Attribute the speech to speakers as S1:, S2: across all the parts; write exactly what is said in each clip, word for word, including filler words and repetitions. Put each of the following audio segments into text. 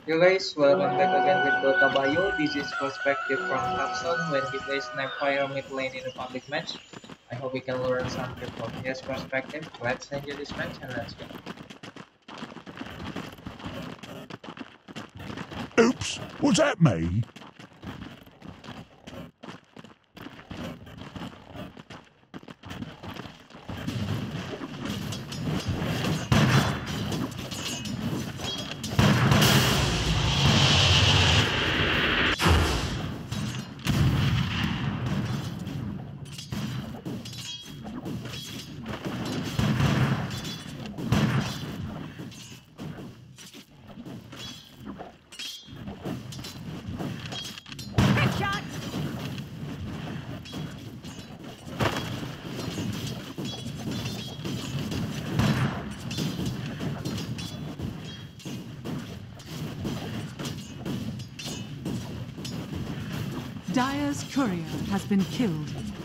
S1: You guys, welcome back again with Dota Bio. This is perspective from Capstone when he plays Snapfire mid lane in a public match. I hope we can learn something from his perspective. Let's enjoy this match and let's go.
S2: Oops, was that me?
S3: Headshot!
S4: Dire's courier has been killed.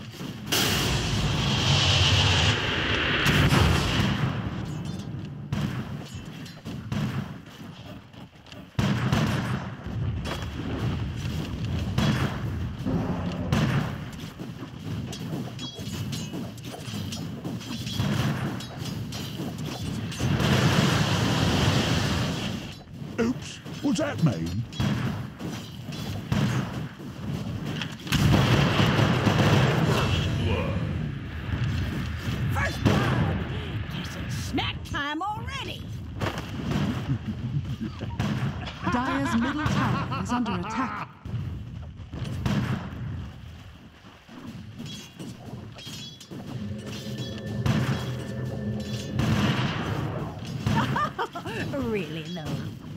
S2: Oops, was that me?
S3: First blood! Guess it's snack time already!
S4: Dire's middle tower is under attack.
S3: Really, though.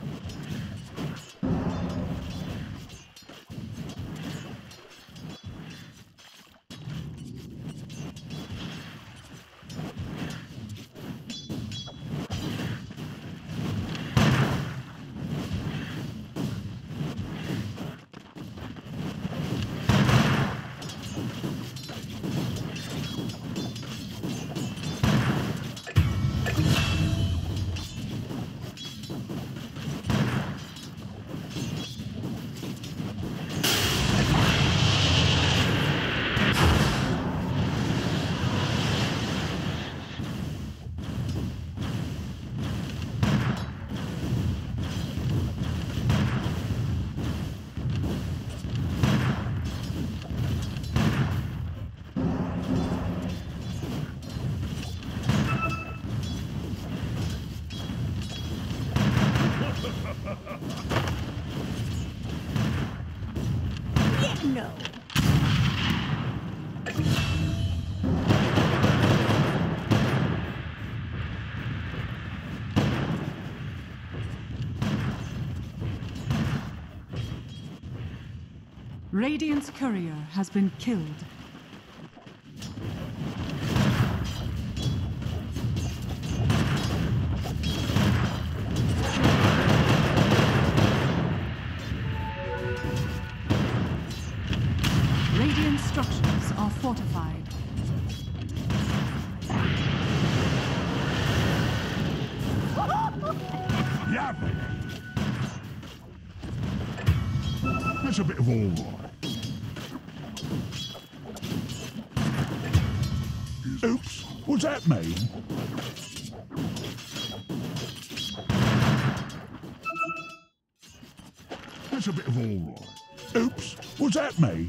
S3: Yeah, no.
S4: Radiant's courier has been killed. Radiant structures are fortified.
S2: Lovely. That's a bit of all right. Oops, was that me? That's a bit of all right. Oops, was that me?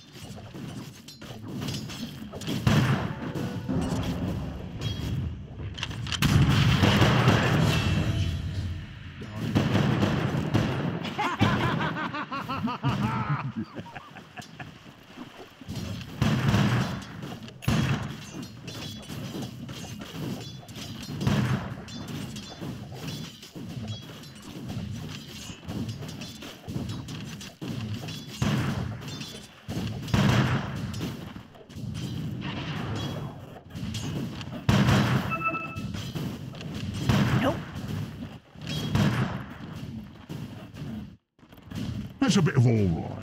S3: Nope.
S2: That's a bit of all right.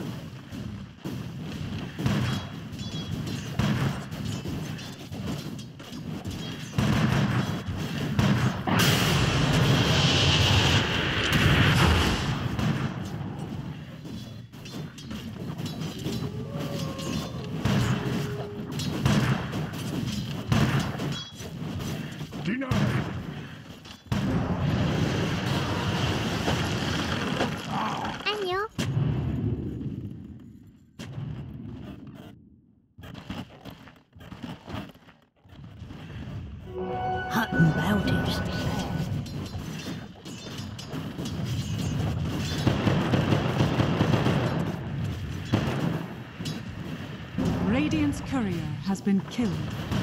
S4: Radiant's courier has been killed.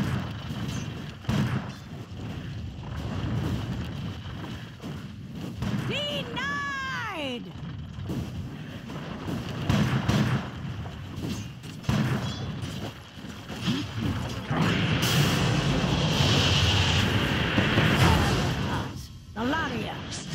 S3: Denied! A lot of ya.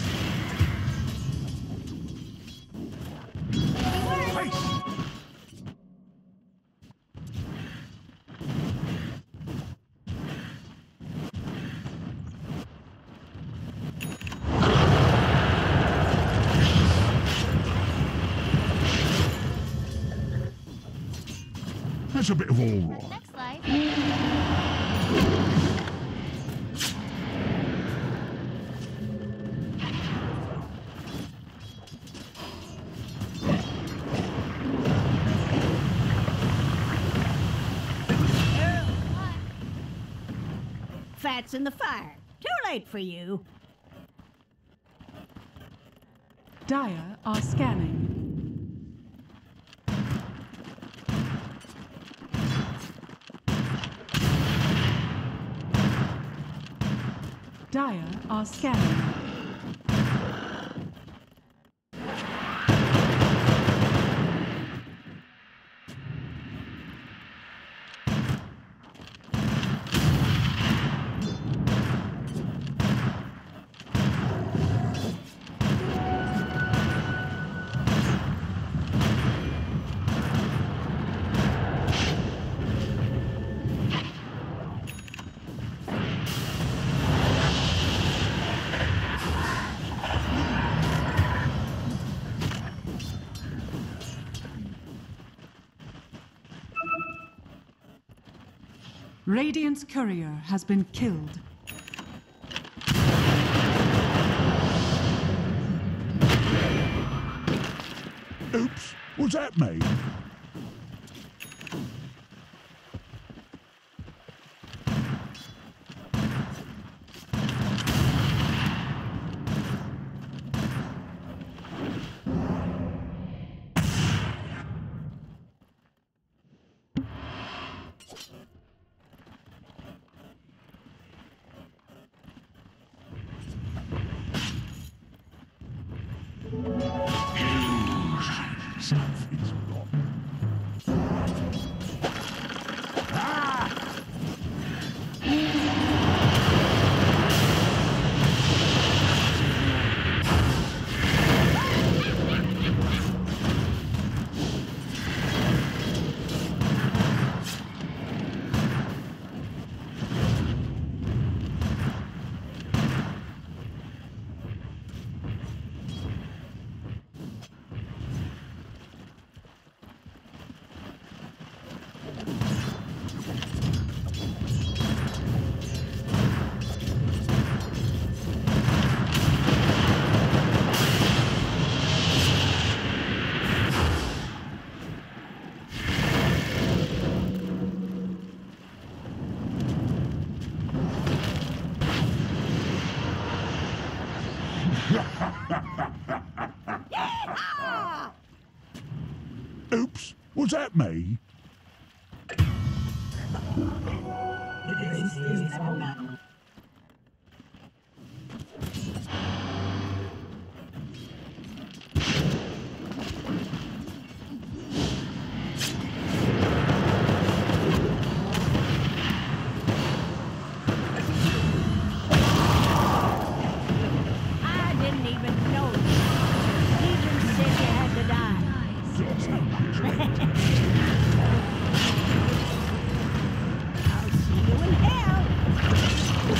S2: That's a bit of all right.
S5: Next life.
S3: Fat's in the fire. Too late for you.
S4: Dire are scanning. Dire are scanning. Radiant's courier has been killed.
S2: Oops, was that me? Something's wrong. Oops, was that me?
S3: I didn't even know you. Legion said you had to die. I'll see you in hell.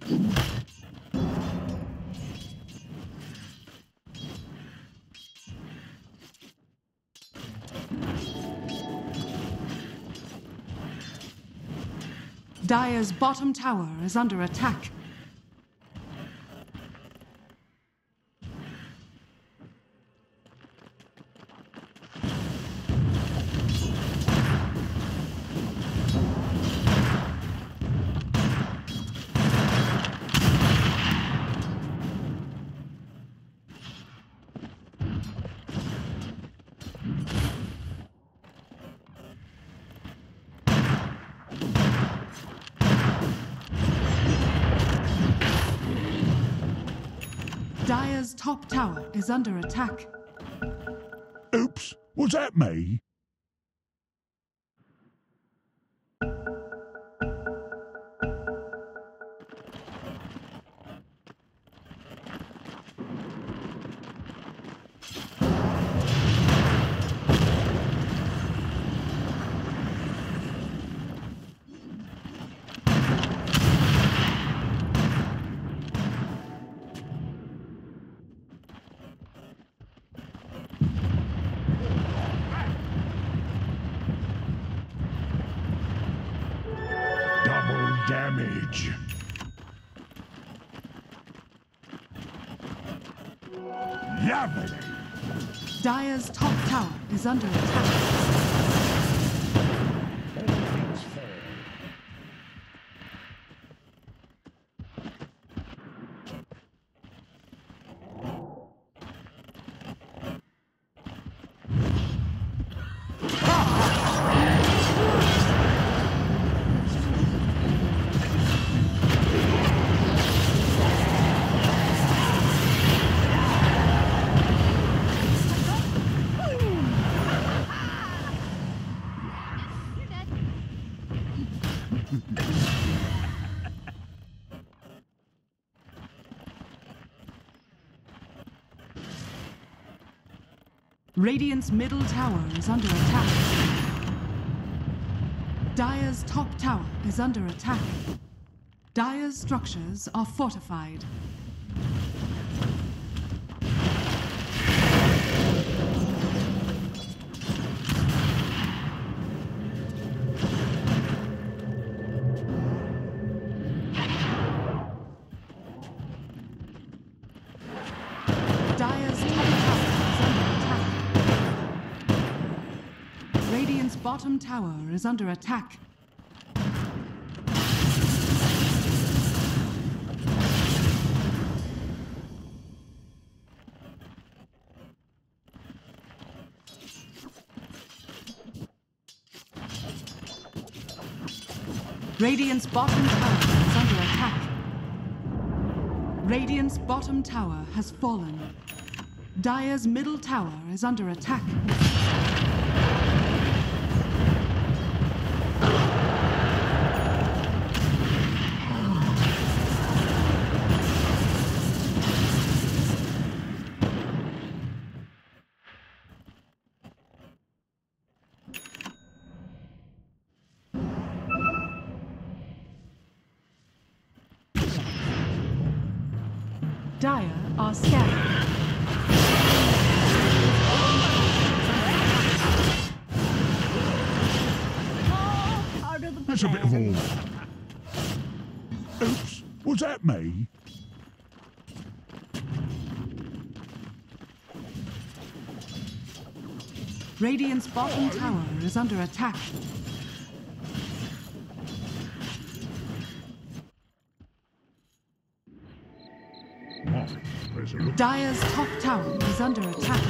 S4: Dire's bottom tower is under attack. Dire's top tower is under attack.
S2: Oops, was that me? Double damage. Lovely.
S4: Dire's top tower is under attack. Radiant's middle tower is under attack. Dire's top tower is under attack. Dire's structures are fortified. Dire's top tower is under attack. Radiant's bottom tower is under attack. Radiant's bottom tower is under attack. Radiant's bottom tower has fallen. Dire's middle tower is under attack. Dire are scattered.
S3: All part of the
S2: That's a bit of
S3: plan.
S2: all. Oops, was that me?
S4: Radiant's bottom tower is under attack.
S2: Oh, there's a look.
S4: Dire's top tower is under attack.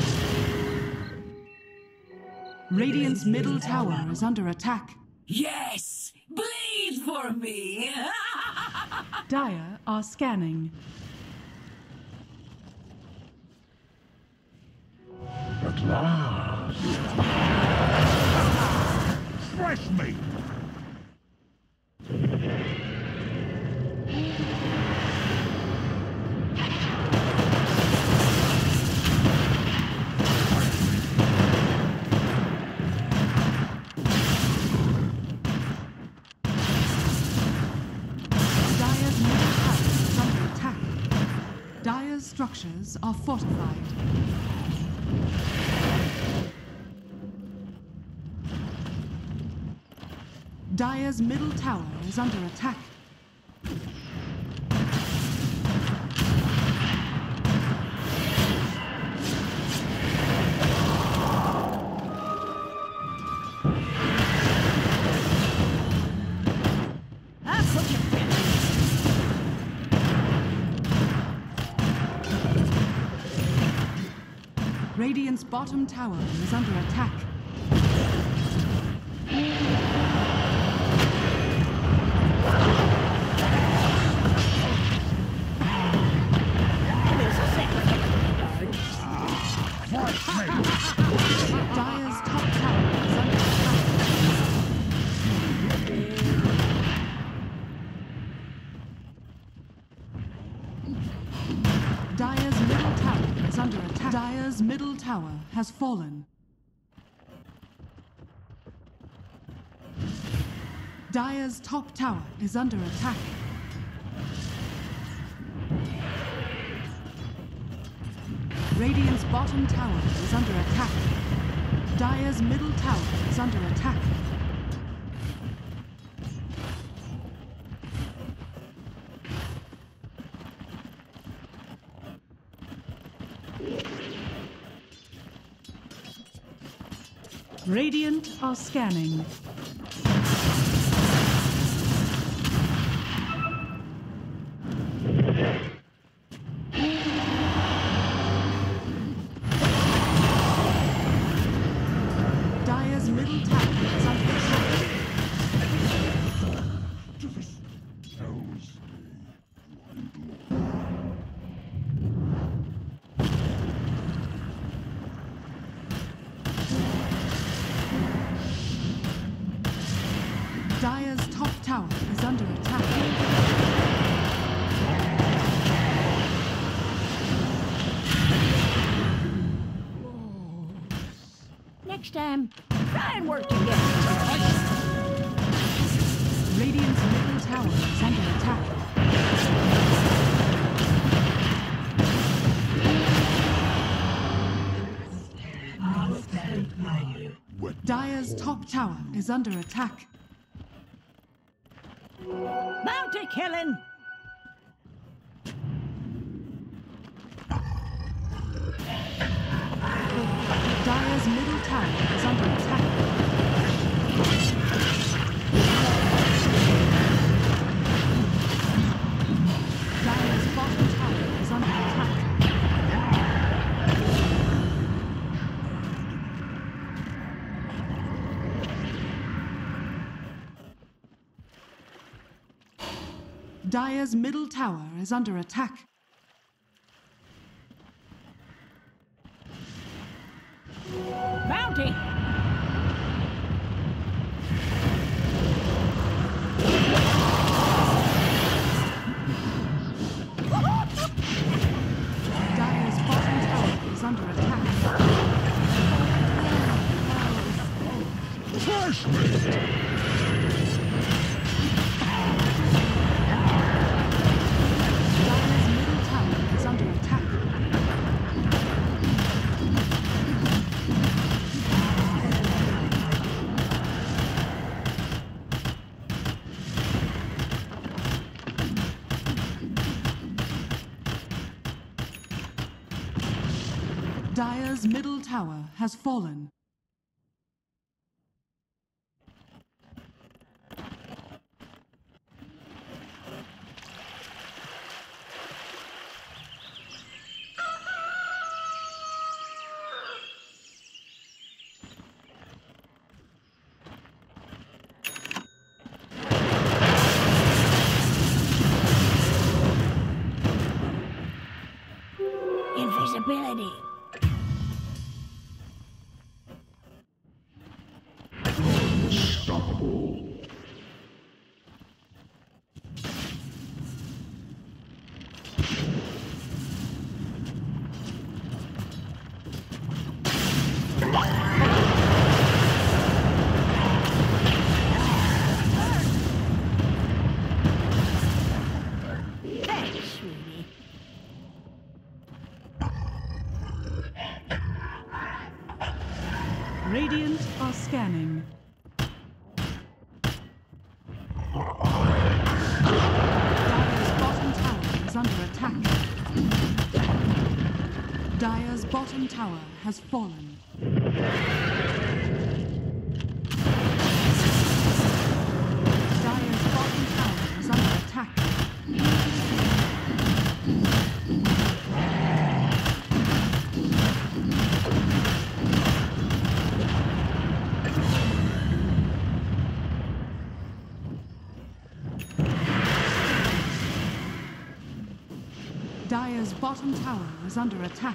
S4: Radiant's middle tower is under attack.
S5: Yes! Bleed for me!
S4: Dire are scanning.
S2: At last. Fresh meat.
S4: Dire's middle tower structures are fortified. Dire's middle tower is under attack. Radiant's bottom tower is under attack. Dire's top tower is under attack. Dire's middle tower is under attack. Dire's middle tower has fallen. Dire's top tower is under attack. Radiant's bottom tower is under attack. Dire's middle tower is under attack. Radiant are scanning. Dire's middle tower is under attack. Dire's top tower is under attack.
S3: Next time, try and work together.
S4: Radiant's middle tower is under attack. Dire's top tower is under attack.
S3: Bounty killing!
S4: Dire's middle tower is under attack. Dire's bottom tower is under attack. Dire's middle tower is under attack.
S3: Bounty!
S4: Dire's bottom tower is under attack.
S2: Flash me!
S4: Dire's middle tower is under attack. Dire's middle tower has fallen.
S3: Invisibility.
S2: Unstoppable.
S3: Thanks, sweetie.
S4: Radiant are scanning. Dire's bottom tower is under attack. Dire's bottom tower has fallen. Dire's bottom tower is under attack. Dire's bottom tower is under attack.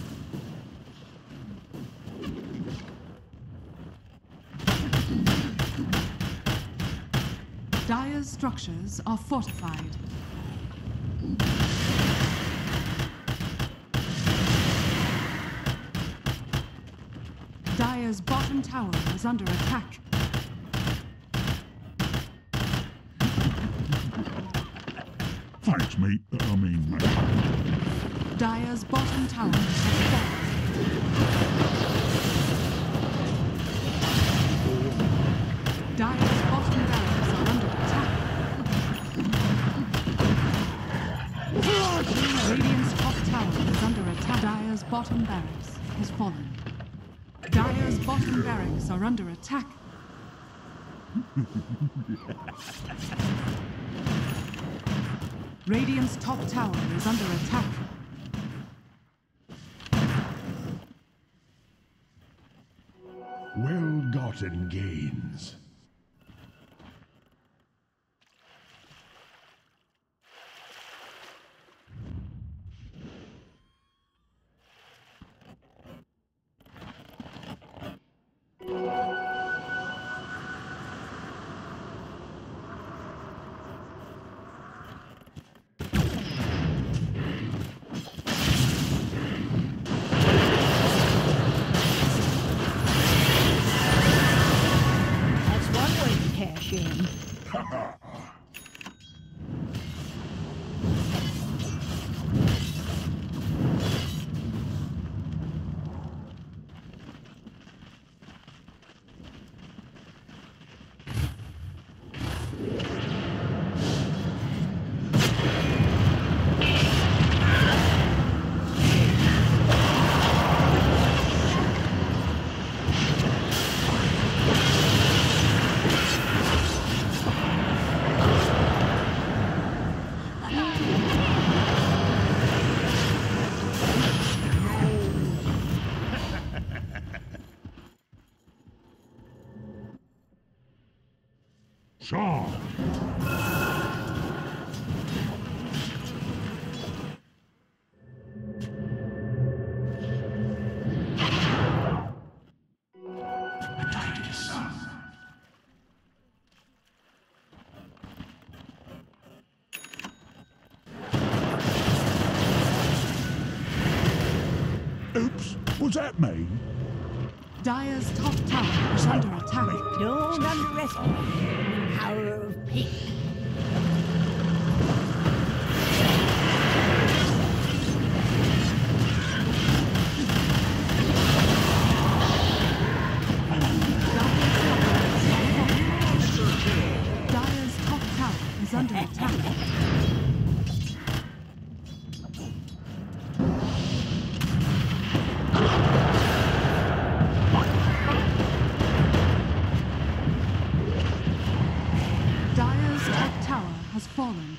S4: Dire's structures are fortified. Dire's bottom tower is under attack.
S2: Thanks, mate. I mean, mate.
S4: Dire's bottom tower has fallen. Dire's bottom barracks are under attack. Radiant's top tower is under attack. Dire's bottom barracks has fallen. Dire's bottom barracks are under attack. Radiant's top tower is under attack.
S2: Well-gotten gains.
S3: That's one way to cash in.
S2: Shaw. Oops, was that me?
S4: Dire's top tower is under attack.
S3: Don't underestimate the power of pink.
S4: Dire's top tower is under attack. Dire's top tower has fallen.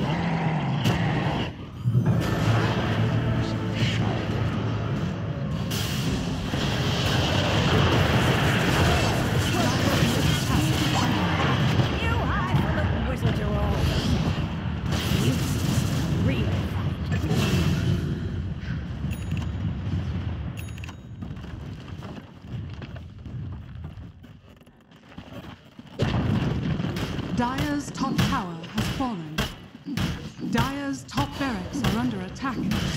S3: You highfalutin wizards are all real fight.
S4: Dire's top tower has fallen. Dire's top barracks are under attack.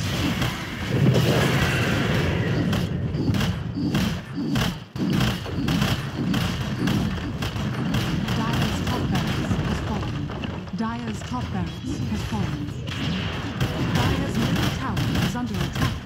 S4: Dire's top barracks has fallen. Dire's top barracks has fallen. Dire's middle tower is under attack.